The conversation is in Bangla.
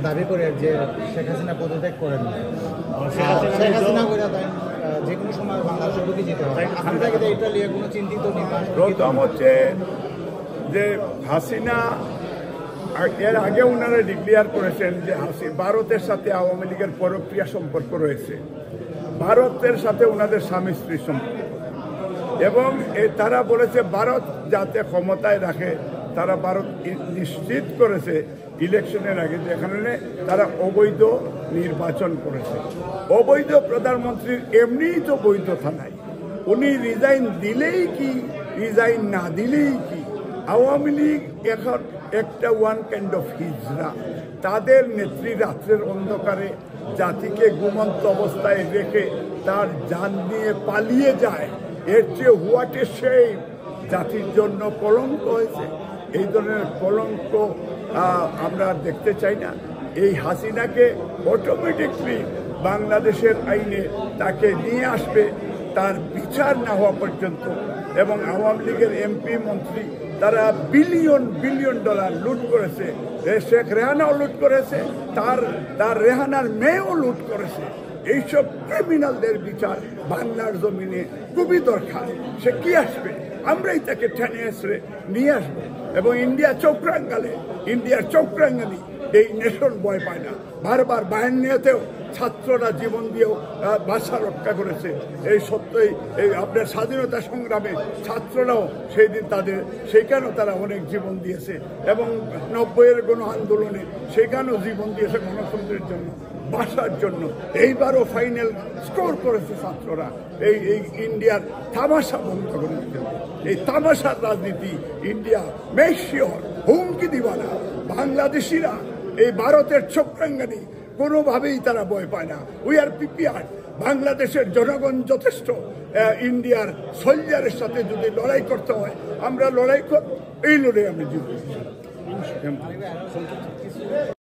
দাবি করে যে শেখ হাসিনা পদত্যাগ করেন শেখ হাসিনা করে দেন যে কোনো সময় বাংলাদেশে ঢুকে যেতে হবে আপনারা কি এটা নিয়ে কোনো চিন্তিত নেই? প্রথম হচ্ছে যে হাসিনা এর আগে ওনারা ডিক্লেয়ার করেছেন যে ভারতের সাথে আওয়ামী লীগের পরক্রিয়া সম্পর্ক রয়েছে, ভারতের সাথে ওনাদের স্বামী স্ত্রী সম্পর্ক, এবং তারা বলেছে ভারত যাতে ক্ষমতায় রাখে তারা ভারত নিশ্চিত করেছে ইলেকশনের আগে যেখানে তারা অবৈধ নির্বাচন করেছে। অবৈধ প্রধানমন্ত্রীর এমনিই তো বৈধতা নাই, উনি রিজাইন দিলেই কি রিজাইন না দিলেই কি। আওয়ামী লীগ এখন একটা ওয়ান কাইন্ড অফ হিজরা, তাদের নেত্রী রাত্রের অন্ধকারে জাতিকে ঘুমন্ত অবস্থায় রেখে তার জান নিয়ে পালিয়ে যায়, এর চেয়ে হোয়াট এ শেম। জাতির জন্য কলঙ্ক হয়েছে, এই ধরনের কলঙ্ক আমরা দেখতে চাই না। এই হাসিনাকে অটোমেটিকলি বাংলাদেশের আইনে তাকে নিয়ে আসবে তার বিচার না হওয়া পর্যন্ত। এবং আওয়ামী লীগের এমপি মন্ত্রী তারা বিলিয়ন বিলিয়ন ডলার লুট করেছে, শেখ রেহানাও লুট করেছে, তার রেহানার মেয়েও লুট করেছে। এইসব ক্রিমিনালদের বিচার বাংলার জমিনে খুবই দরকার। সে কি আসবে, আমরাই তাকে টেনে এসে নিয়ে আসবো। এবং ইন্ডিয়ার চক্রাঙ্গানি এই নেশন ভয় পায় না। বারবার বায়ান্নতেও ছাত্ররা জীবন দিয়েও ভাষা রক্ষা করেছে। এই সত্যই এই আপনার স্বাধীনতা সংগ্রামে ছাত্ররাও সেই দিন সেখানেও তারা অনেক জীবন দিয়েছে, এবং 90-এর গণ আন্দোলনে সেখানেও জীবন দিয়েছে গণতন্ত্রের জন্য, ভাষার জন্য। এইবারও ফাইনাল স্কোর করেছে ছাত্ররা এই ইন্ডিয়ার তামাশা বন্ধ করার জন্য। এই তামাশার রাজনীতি ইন্ডিয়া মেশিওর হুমকি দিবা না। বাংলাদেশিরা এই ভারতের চক্রাঙ্গানি কোনোভাবেই তারা ভয় পায় না। We are prepared. বাংলাদেশের জনগণ যথেষ্ট। ইন্ডিয়ার সোলজারের সাথে যদি লড়াই করতে হয় আমরা লড়াই এই লড়াই আমরা জিতব।